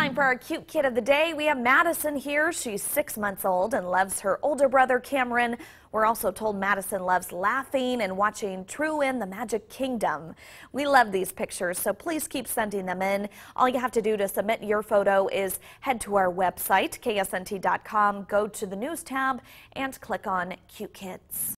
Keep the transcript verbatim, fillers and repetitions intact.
time for our cute kid of the day. We have Madison here. She's six months old and loves her older brother Cameron. We're also told Madison loves laughing and watching True in the Magic Kingdom. We love these pictures, so please keep sending them in. All you have to do to submit your photo is head to our website, K S N T dot com, go to the news tab, and click on Cute Kids.